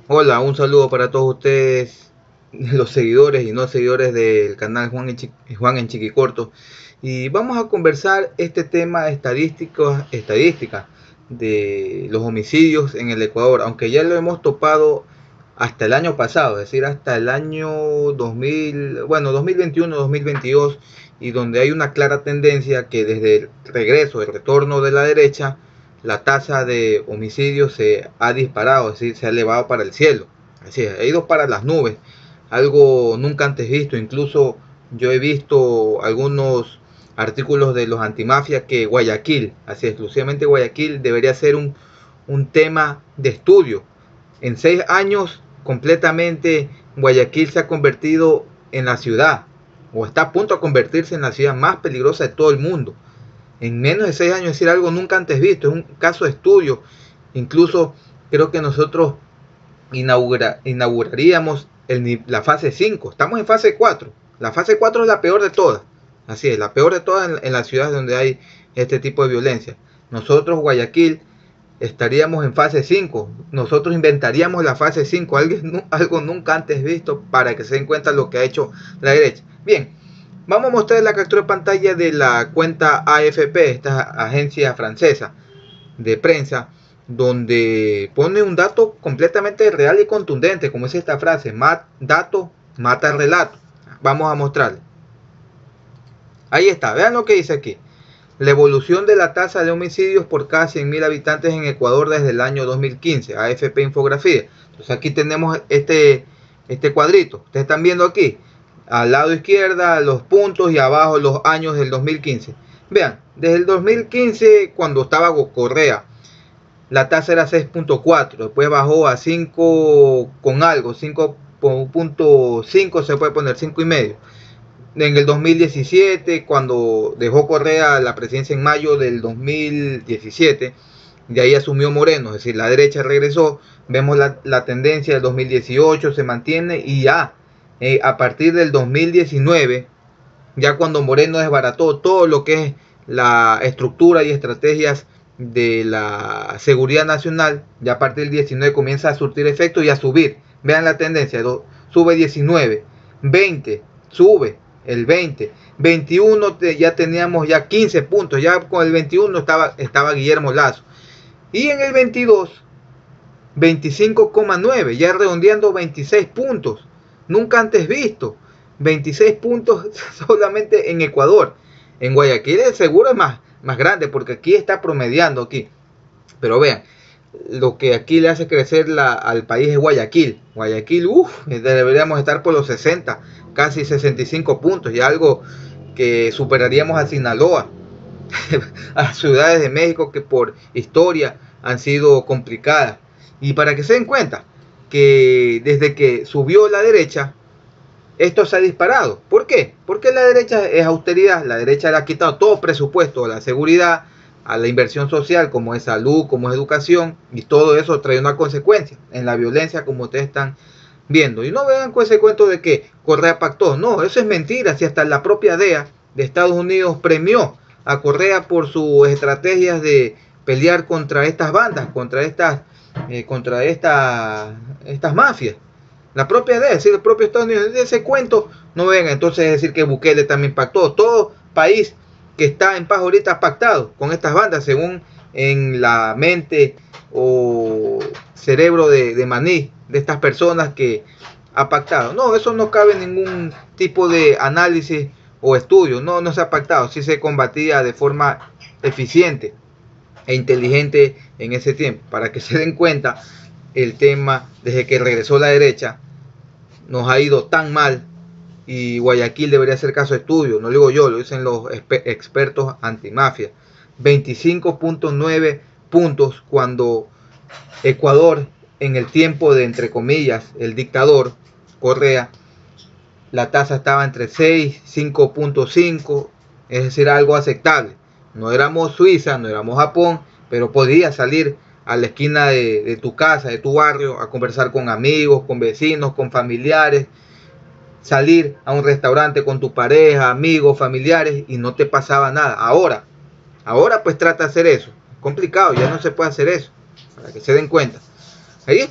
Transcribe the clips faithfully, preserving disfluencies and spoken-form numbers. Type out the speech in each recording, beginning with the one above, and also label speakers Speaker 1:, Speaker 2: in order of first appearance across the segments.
Speaker 1: Hola, un saludo para todos ustedes, los seguidores y no seguidores del canal Juan en, Chi Juan en Chiquicorto. Y vamos a conversar este tema estadístico, estadística de los homicidios en el Ecuador, aunque ya lo hemos topado hasta el año pasado, es decir, hasta el año dos mil, bueno, dos mil veintiuno, dos mil veintidós, y donde hay una clara tendencia que desde el regreso, el retorno de la derecha, la tasa de homicidios se ha disparado, es decir, se ha elevado para el cielo, así ha ido para las nubes, algo nunca antes visto. Incluso yo he visto algunos artículos de los antimafia que Guayaquil, así exclusivamente Guayaquil, debería ser un, un tema de estudio. En seis años completamente Guayaquil se ha convertido en la ciudad, o está a punto de convertirse en la ciudad más peligrosa de todo el mundo en menos de seis años, es decir, algo nunca antes visto, es un caso de estudio. Incluso creo que nosotros inaugura, inauguraríamos el, la fase cinco, estamos en fase cuatro, la fase cuatro es la peor de todas, así es, la peor de todas en, en las ciudades donde hay este tipo de violencia. Nosotros, Guayaquil, estaríamos en fase cinco, nosotros inventaríamos la fase cinco, algo, algo nunca antes visto para que se den cuenta lo que ha hecho la derecha. Bien, vamos a mostrar la captura de pantalla de la cuenta A F P, esta agencia francesa de prensa, donde pone un dato completamente real y contundente, como es esta frase: Mat, dato mata relato. Vamos a mostrarle. Ahí está, vean lo que dice aquí. La evolución de la tasa de homicidios por cada cien mil habitantes en Ecuador desde el año dos mil quince, A F P Infografía. Entonces aquí tenemos este, este cuadrito, ustedes están viendo aquí, al lado izquierda los puntos y abajo los años del dos mil quince. Vean, desde el dos mil quince, cuando estaba Correa, la tasa era seis punto cuatro, después bajó a cinco con algo, cinco punto cinco, se puede poner cinco y medio. En el dos mil diecisiete, cuando dejó Correa la presidencia en mayo del dos mil diecisiete, de ahí asumió Moreno, es decir, la derecha regresó. Vemos la, la tendencia del dos mil dieciocho se mantiene, y ya eh, a partir del dos mil diecinueve, ya cuando Moreno desbarató todo lo que es la estructura y estrategias de la seguridad nacional, ya a partir del diecinueve comienza a surtir efecto y a subir. Vean la tendencia, sube diecinueve, veinte, sube el veinte, veintiuno, ya teníamos ya quince puntos, ya con el veintiuno estaba, estaba Guillermo Lazo, y en el veintidós, veinticinco coma nueve, ya redondeando veintiséis puntos, nunca antes visto, veintiséis puntos solamente en Ecuador. En Guayaquil el seguro es más, más grande, porque aquí está promediando aquí, pero vean, lo que aquí le hace crecer la, al país es Guayaquil. Guayaquil, uff, deberíamos estar por los sesenta, casi sesenta y cinco puntos, y algo que superaríamos a Sinaloa, a ciudades de México que por historia han sido complicadas. Y para que se den cuenta que desde que subió la derecha, esto se ha disparado. ¿Por qué? Porque la derecha es austeridad, la derecha le ha quitado todo presupuesto a la seguridad, a la inversión social, como es salud, como es educación, y todo eso trae una consecuencia en la violencia, como ustedes están viendo. Y no vean con ese cuento de que Correa pactó, no, eso es mentira. Si hasta la propia D E A de Estados Unidos premió a Correa por sus estrategias de pelear contra estas bandas, contra estas, eh, contra esta, estas mafias. La propia D E A, es decir, el propio Estados Unidos, de ese cuento no venga entonces a decir que Bukele también pactó. Todo país que está en paz ahorita pactado con estas bandas, según en la mente o cerebro de, de maní de estas personas que ha pactado. No, eso no cabe en ningún tipo de análisis o estudio. No, no se ha pactado. Sí se combatía de forma eficiente e inteligente en ese tiempo. Para que se den cuenta, el tema desde que regresó la derecha nos ha ido tan mal, y Guayaquil debería ser caso de estudio. No lo digo yo, lo dicen los expertos antimafia. veinticinco punto nueve puntos, cuando Ecuador, en el tiempo de, entre comillas, el dictador Correa, la tasa estaba entre seis, cinco punto cinco, es decir, algo aceptable. No éramos Suiza, no éramos Japón, pero podía salir a la esquina de, de tu casa, de tu barrio, a conversar con amigos, con vecinos, con familiares, salir a un restaurante con tu pareja, amigos, familiares, y no te pasaba nada. Ahora, ahora pues trata de hacer eso. Complicado, ya no se puede hacer eso, para que se den cuenta. Ahí está,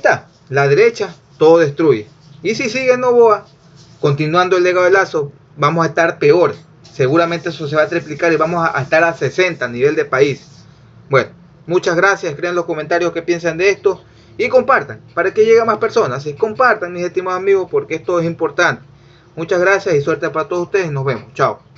Speaker 1: la derecha todo destruye. Y si sigue Noboa, continuando el legado de Lazo, vamos a estar peor. Seguramente eso se va a triplicar y vamos a estar a sesenta a nivel de país. Bueno, muchas gracias. Escriban en los comentarios qué piensan de esto y compartan para que llegue a más personas. Y compartan, mis estimados amigos, porque esto es importante. Muchas gracias y suerte para todos ustedes. Nos vemos. Chao.